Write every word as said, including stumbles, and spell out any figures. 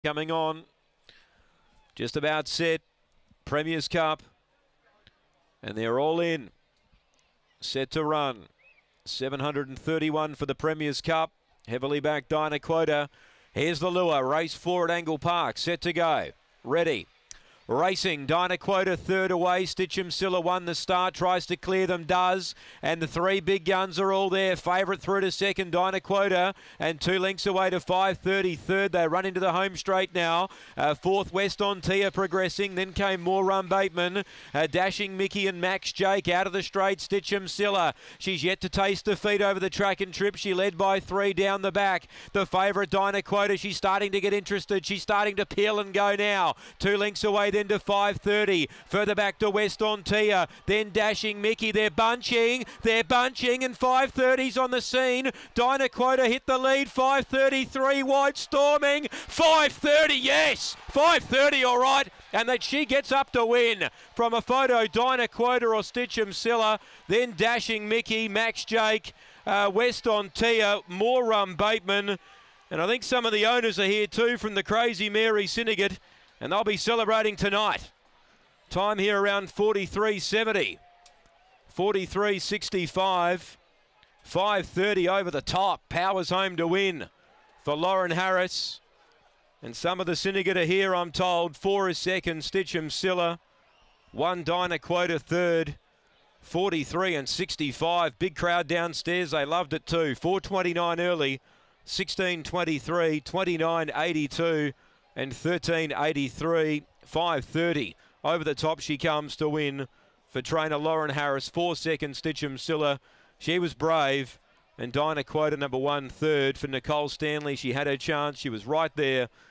coming on. Just about set. Premier's Cup. And they're all in. Set to run. seven hundred thirty-one for the Premier's Cup. Heavily backed Dynaquota. Here's the lure. Race four at Angle Park. Set to go. Ready. Racing, Dynaquota third away. Stitchem won the start, tries to clear them, does. And the three big guns are all there. Favourite through to second, Dynaquota. And two lengths away to five thirty. Third, they run into the home straight now. Uh, fourth, West on Tia progressing. Then came More Run Bateman. Uh, dashing Mickey and Max Jake out of the straight. Stitchem Silla. She's yet to taste defeat over the track and trip. She led by three down the back. The favourite, Dynaquota. She's starting to get interested. She's starting to peel and go now. Two lengths away then to five thirty. Further back to West on Tia. Then dashing Mickey. They're bunching. They're bunching and five thirty's on the scene. Dynaquota hit the lead. five thirty-three wide storming. five thirty, yes. five thirty, all right. And that she gets up to win. From a photo, Dynaquota or Stitchem Silla. Then dashing Mickey, Max Jake, uh, West on Tia, More Run Bateman. And I think some of the owners are here too from the Crazy Mary Syndicate. And they'll be celebrating tonight. Time here around forty-three seventy. forty-three sixty-five. five thirty over the top. Powers home to win for Lauren Harris. And some of the syndicate are here, I'm told. Four is second, Stitchem Silla. One Dynaquota third. forty-three and sixty-five. Big crowd downstairs. They loved it too. four twenty-nine early. sixteen twenty-three. twenty-nine eighty-two. And thirteen eighty-three, five thirty. Over the top she comes to win for trainer Lauren Harris. Four seconds, Stitchem Silla. She was brave. And Dynaquota number one, third for Nicole Stanley. She had her chance. She was right there.